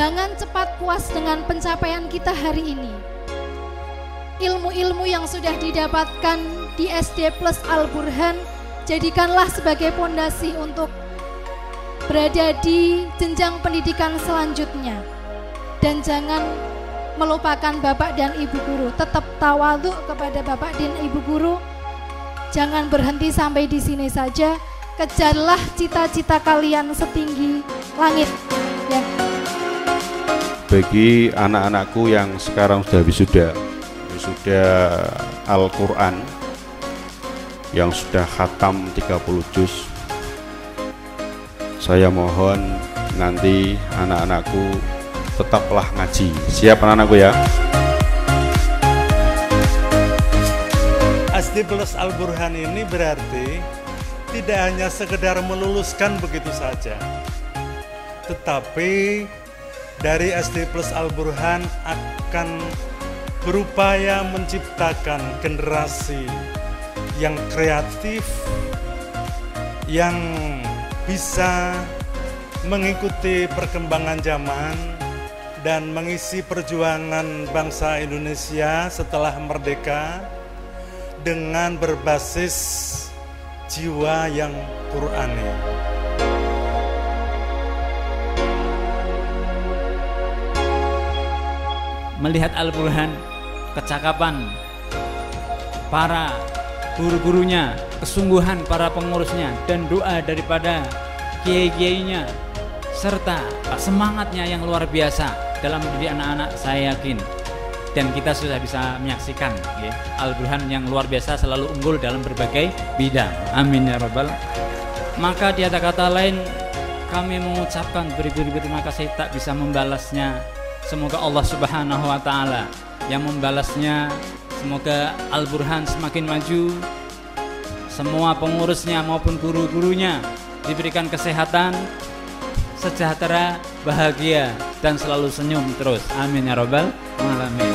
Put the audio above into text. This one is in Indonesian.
Jangan cepat puas dengan pencapaian kita hari ini. Ilmu-ilmu yang sudah didapatkan di SD Plus Al-Burhan, jadikanlah sebagai pondasi untuk berada di jenjang pendidikan selanjutnya. Dan jangan melupakan Bapak dan Ibu Guru. Tetap tawadhu kepada Bapak dan Ibu Guru. Jangan berhenti sampai di sini saja. Kejarlah cita-cita kalian setinggi langit. Ya. Bagi anak-anakku yang sekarang sudah wisuda Al-Quran, yang sudah khatam 30 juz, saya mohon nanti anak-anakku tetaplah ngaji. Siap anak-anakku ya? SD Plus Al-Burhan ini berarti tidak hanya sekedar meluluskan begitu saja, tetapi dari SD Plus Al-Burhan akan berupaya menciptakan generasi yang kreatif, yang bisa mengikuti perkembangan zaman dan mengisi perjuangan bangsa Indonesia setelah merdeka dengan berbasis jiwa yang Qur'ani. Melihat Al-Burhan, kecakapan para guru-gurunya, kesungguhan para pengurusnya, dan doa daripada kiai-kiainya, serta semangatnya yang luar biasa dalam mendidik anak-anak, saya yakin dan kita sudah bisa menyaksikan ya, Al-Burhan yang luar biasa selalu unggul dalam berbagai bidang. Amin ya rabbal. Maka di atas kata lain, kami mengucapkan beribu-ribu terima kasih, tak bisa membalasnya. Semoga Allah Subhanahu wa Ta'ala yang membalasnya. Semoga Al-Burhan semakin maju, semua pengurusnya maupun guru-gurunya diberikan kesehatan, sejahtera, bahagia, dan selalu senyum terus. Amin ya rabbal alamin.